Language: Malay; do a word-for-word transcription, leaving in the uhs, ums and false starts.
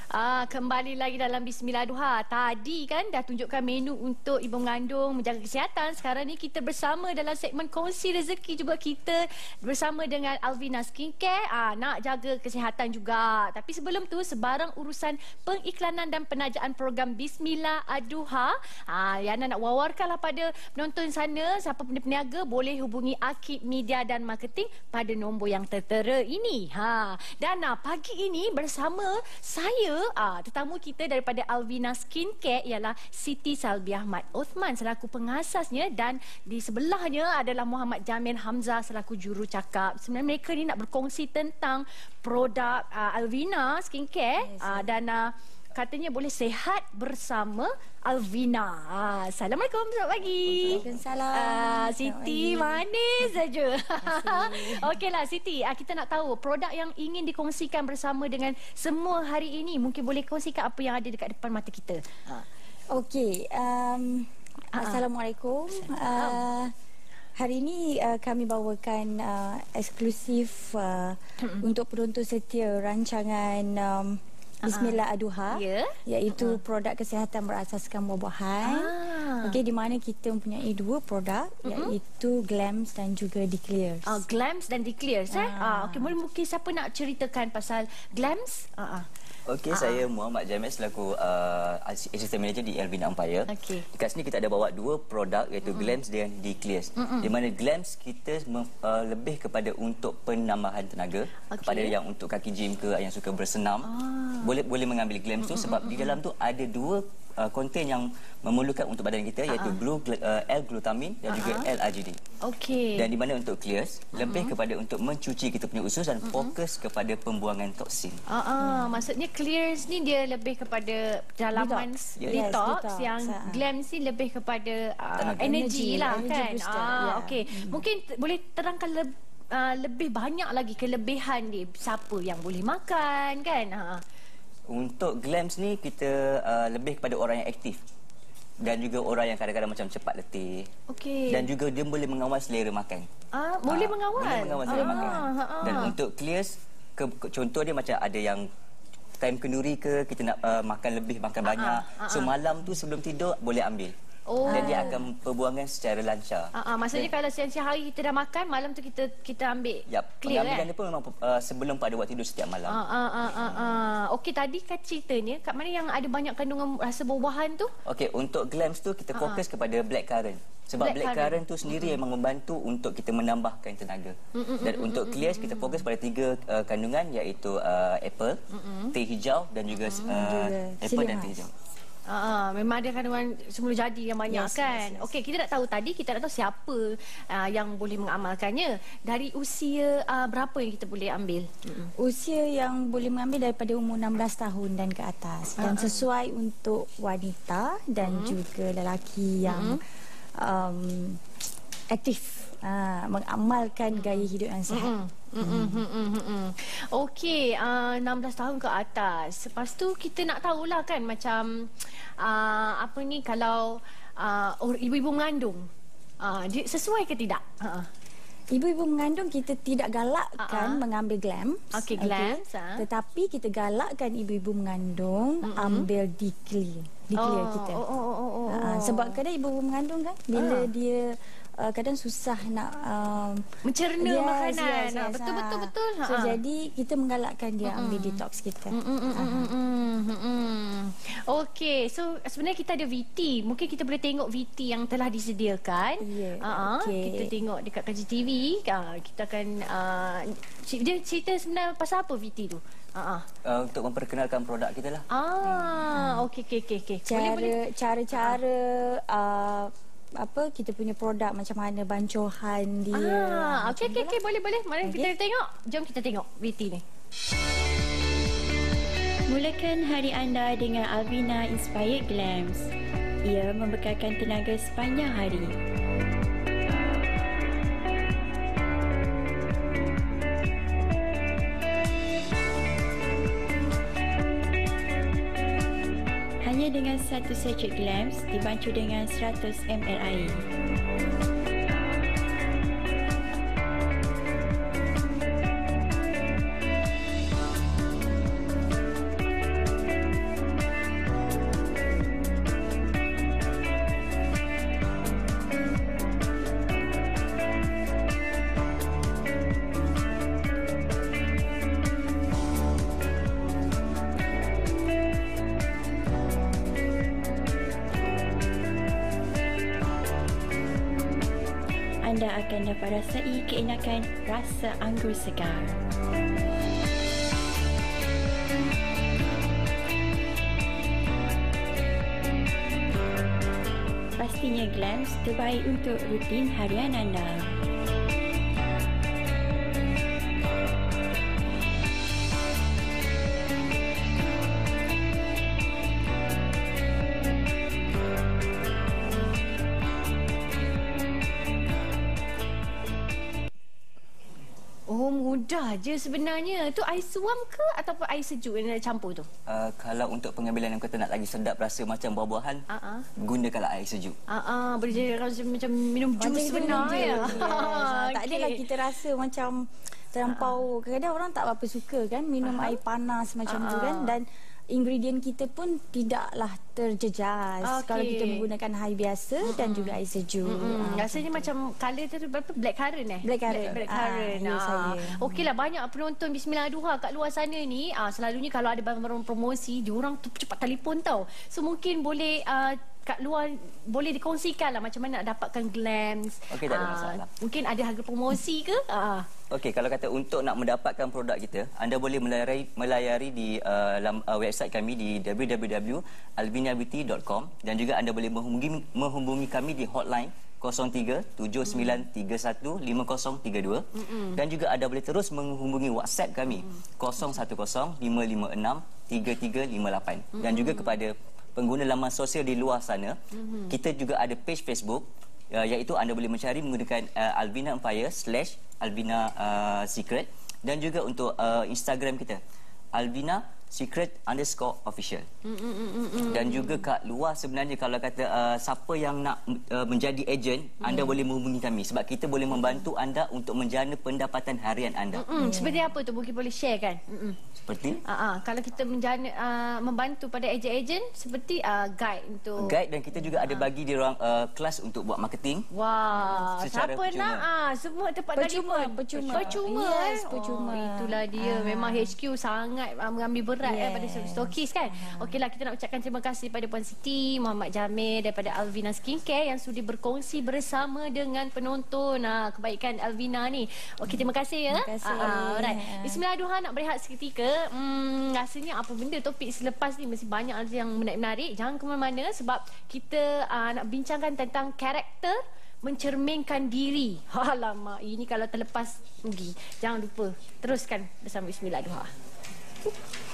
Ah, kembali lagi dalam Bismillah Duha. Tadi kan dah tunjukkan menu untuk ibu mengandung menjaga kesihatan. Sekarang ni kita bersama dalam segmen kongsi rezeki juga, kita bersama dengan Alvina Skincare. Ah, nak jaga kesihatan juga. Tapi sebelum tu sebarang urusan pengiklanan dan penajaan program Bismillah Duha. Ah, Yana nak wawarkanlah pada penonton sana, siapa peniaga boleh hubungi Akib Media dan Marketing pada nombor yang tertera ini. Ha, dan ah, pagi ini bersama saya, ah, tetamu kita daripada Alvina Skincare ialah Siti Salbiah Mat Othman selaku pengasasnya, dan di sebelahnya adalah Muhammad Jamil Hamzah selaku jurucakap. Sebenarnya mereka ni nak berkongsi tentang produk ah, Alvina Skincare, yes, ah, dan ah, katanya boleh sehat bersama Alvina. Ah, Assalamualaikum, selamat pagi. Waalaikumsalam. Ah, Siti manis saja. Okeylah Siti, ah, kita nak tahu produk yang ingin dikongsikan bersama dengan semua hari ini. Mungkin boleh kongsikan apa yang ada dekat depan mata kita. Ah. Okey, um, Ah. Assalamualaikum. Uh, hari ini uh, kami bawakan uh, eksklusif uh, untuk penonton setia rancangan um, Bismillah Duha, Ya. iaitu produk kesihatan berasaskan buah-buahan. Ah. Okey, di mana kita mempunyai dua produk, iaitu Glams dan juga Declears. Ah, Glams dan Declears, eh? Ah, Ah. okey, mungkin mungkin siapa nak ceritakan pasal Glams? Ah, ah. Okey, uh-huh. saya Muhammad Jamil selaku uh, Assistant Manager di Alvina Empire. Okey. Dekat sini kita ada bawa dua produk, iaitu uh-huh. Glams dan Declears. Uh-huh. Di mana Glams kita uh, lebih kepada untuk penambahan tenaga, okay, kepada yang untuk kaki gym ke, yang suka bersenam. Ah. Boleh boleh mengambil Glams tu, uh-huh. sebab uh-huh. di dalam tu ada dua uh, konten yang memerlukan untuk badan kita, iaitu uh-huh. blue uh, L-glutamine dan uh-huh. juga L-R G D. Okey. Dan di mana untuk Clears uh-huh. lebih kepada untuk mencuci kita punya usus dan uh-huh. fokus kepada pembuangan toksin. Ah, ah, hmm. Maksudnya Clears ni dia lebih kepada dalaman Detox. detox, Yes, detox. yang Ah. Glams ni lebih kepada uh, Tenaga. energi lah, Energy kan. booster, Ah, ya. okey. Hmm. Mungkin t- boleh terangkan lebih uh, lebih banyak lagi kelebihan dia, siapa yang boleh makan, kan. Ha. Untuk Glams ni kita uh, lebih kepada orang yang aktif dan juga orang yang kadang-kadang macam cepat letih. Okey. Dan juga dia boleh mengawal selera makan. Ah, boleh Ah, mengawal. Boleh mengawal selera Ah, makan. ha, ha. Dan untuk Clears, ke, ke, contoh dia macam ada yang time kenduri ke, kita nak uh, makan lebih, makan Ah, banyak. ah, ah, So malam tu sebelum tidur boleh ambil. Oh. Dan dia akan perbuangan secara lancar. Ah, ah, maksudnya Dan, kalau siang-siang hari kita dah makan, malam tu kita kita ambil Yap, clear, pengambilan kan? dia pun memang uh, sebelum pada waktu tidur setiap malam. Ah, ah, ah, ah, ah. Okey, tadi kan ceritanya kat mana yang ada banyak kandungan rasa buah-buahan tu? Okey, untuk Glams tu kita fokus kepada blackcurrant. Sebab Black blackcurrant tu sendiri mm-hmm. memang membantu untuk kita menambahkan tenaga. Mm-hmm. Dan untuk Clears kita fokus pada tiga uh, kandungan, iaitu uh, apple, mm-hmm. teh hijau dan juga uh, juga apple dan silimas. teh hijau. Ah, memang ada kandungan semula jadi yang banyak, Yes, kan. yes, yes. Okey, kita nak tahu tadi, kita nak tahu siapa uh, yang boleh mengamalkannya. Dari usia uh, berapa yang kita boleh ambil? Mm-mm. Usia yang boleh mengambil daripada umur enam belas tahun dan ke atas, dan sesuai untuk wanita dan juga lelaki yang um, aktif, uh, mengamalkan gaya hidup yang sihat. Mm-mm, mm-mm, mm-mm. Okey, uh, enam belas tahun ke atas. Lepas tu kita nak tahulah, kan, macam uh, apa ni, kalau uh, ibu-ibu mengandung, uh, dia sesuai ke tidak? Uh-uh. Ibu-ibu mengandung kita tidak galakkan Uh-uh. mengambil Glams. Okey, Glams, ha. Tetapi kita galakkan ibu-ibu mengandung mm-hmm. ambil Declear. Declear Oh, kita. oh, oh, oh, oh, oh. Uh, sebab kadang ibu-ibu mengandung kan bila Ah. dia uh, kadang susah nak um, mencerna yes, makanan. yes, Ah, yes, betul, ah. betul, betul. So Ah. jadi kita menggalakkan dia Mm-mm. ambil detox kita. Mm, mm, mm, Ah. mm, mm, mm, mm. Okey, so sebenarnya kita ada V T. Mungkin kita boleh tengok V T yang telah disediakan. Ya, Ah, okey. kita tengok dekat K J T V. Ah, kita akan uh, dia cerita sebenarnya pasal apa V T tu? Ah, ah. Uh, untuk memperkenalkan produk kita lah. Ah, okey, okey, okey, okey. Boleh, boleh. Cara cara-cara uh, apa kita punya produk, macam mana bancuhan dia. Ah, okey, macam okey, tu okey, lah. boleh, boleh. Mari Okey. kita tengok. Jom kita tengok V T ni. Mulakan hari anda dengan Alvina Inspired Glams. Ia membekalkan tenaga sepanjang hari. Hanya dengan satu sachet Glams dibancuh dengan seratus mililiter air. anda akan dapat rasai keenakan rasa anggur segar. Pastinya Glamz terbaik untuk rutin harian anda. Oh, mudah je sebenarnya. Tu air suam ke ataupun air sejuk yang nak campur tu? Uh, kalau untuk pengambilan yang kata nak lagi sedap rasa macam buah-buahan, Uh-uh. gunakanlah air sejuk. Ah, uh-uh, boleh jadi rasa macam minum jus Macam sebenar je. ya. Yes. Tak Okey. adalah kita rasa macam terlampau. Kadang-kadang orang tak berapa suka kan minum Aha. air panas macam Aha. tu kan, dan ingredient kita pun tidaklah terjejas Okey. kalau kita menggunakan air biasa mm-hmm. dan juga air sejuk. Hmm, Ah. rasanya macam colour tu berapa? Black currant eh? Blackcurrant. Black Ah, currant. ya, saya. Okeylah, banyak penonton Bismillah Duha kat luar sana ni. Ah, selalunya kalau ada barang-barang promosi, diorang tu cepat telefon tau. So mungkin boleh uh, kat luar boleh dikongsikan lah macam mana nak dapatkan Glamz. Okey, tak ada Ah, masalah. Mungkin ada harga promosi ke? Ah. Okey, kalau kata untuk nak mendapatkan produk kita, anda boleh melayari, melayari di uh, lam, uh, website kami di w w w dot alvina beauty dot com dan juga anda boleh menghubungi, menghubungi kami di hotline kosong tiga tujuh sembilan tiga satu lima kosong tiga dua mm-hmm. dan juga anda boleh terus menghubungi WhatsApp kami mm-hmm. kosong satu kosong lima lima enam tiga tiga lima lapan mm-hmm. dan juga kepada pengguna laman sosial di luar sana, mm-hmm. kita juga ada page Facebook uh, iaitu anda boleh mencari menggunakan uh, Alvina Empire slash Alvina uh, Secret dan juga untuk uh, Instagram kita Alvina Secret underscore official. Mm, mm, mm, mm, dan juga kat luar sebenarnya kalau kata uh, siapa yang nak uh, menjadi ejen, mm. anda boleh menghubungi kami sebab kita boleh membantu anda untuk menjana pendapatan harian anda. Mm-mm. Yeah. Seperti apa tu? Mungkin boleh share kan? Mm-mm. Seperti Uh-uh. Kalau kita menjana, uh, membantu pada ejen-ejen seperti uh, guide untuk guide dan kita juga ada bagi dia orang uh, kelas untuk buat marketing. Wah, Secara siapa percuma. nak ah semua tempat Percuma, telefon. percuma. Percuma. Yes, eh? percuma. Oh, itulah dia. Ah. Memang H Q sangat ah, mengambil berat yes. eh, pada Yes. stokis kan. Ah. Okeylah, kita nak ucapkan terima kasih pada Puan Siti, Muhammad Jamil daripada Alvina Skincare yang sudi berkongsi bersama dengan penonton ah, kebaikan Alvina ni. Okey, terima kasih ya. Terima kasih. Ah, ah, alright. Ah. Bismillahirrahmanirrahim, nak berehat seketika. Hmm, rasanya apa benda topik selepas ni masih banyak yang menarik-menarik. Jangan ke mana-mana sebab kita uh, nak bincangkan tentang karakter mencerminkan diri. Alamak, ini kalau terlepas rugi. Jangan lupa teruskan bersama Bismillah Duha.